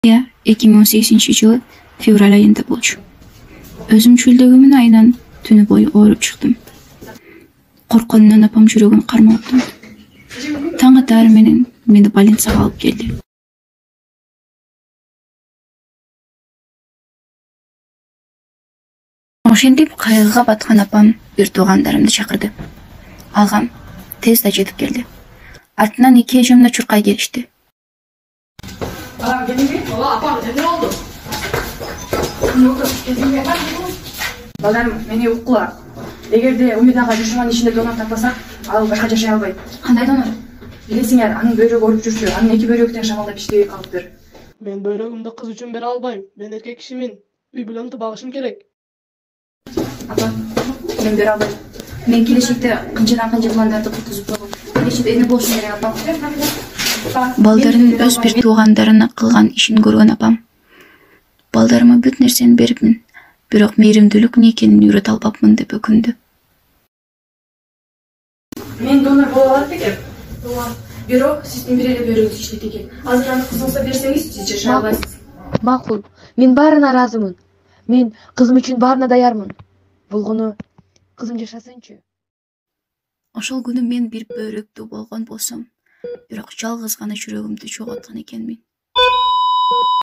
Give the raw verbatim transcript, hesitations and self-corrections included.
Ya эки миң он сегизинчи жылы февраль айында болчу. Өзүм чүлдөгүмүн айынан түнү бою ооруп чыктым. Коркконунан апам жүрөгүн кармалыптым. Таң атары менен мени больницага алып келди. Ошентип кайгыга баткан апам бир туугандарымды чакырды. Алгам тез да жетип келди. Артынан эки эжем да чуркай келишти. Балдарым мени уккула. Эгерде Умидага жушуман ичинде донор таппасак, ал башка жашай албайт. Кандай донор? Билесиңер, анын бөйрөгү ооруп жүрчү, анын эки бөйрөгү тең шамалдап иштебей калыптыр. Мен бөйрөгүмдү кыз үчүн бере албайм. Мен эркек кишимин. Үй бүлөмдү багышым керек. Апа, мен бере албайм. Мен келечекте кынчадан кынча пландарды кургузуп койгом. Келечекте эне болушум керек апам. Балдарынын өз бир туугандарына кылган ишин көргөн апам. Балдарыма бүт нерсени берипмин. Бирок мейримдүүлүк эмне экенин үйрөтө албапмын деп өкүндү. Мен донор боло алат бекем? Болот. Бирок сиздин бир эле бөйрөгүңүз иштейт экен. Азыр аны кызыңызга берсеңиз, сиз жашай албайсыз. Макул. Мен баарына ыраазымын. Мен кызым үчүн баарына даярмын. Болгону кызым жашасынчы. Ошол күнү мен бир бөйрөктүү болгон болсом, бирок жалгыз гана жүрөгүмдү жоготкон экенмин.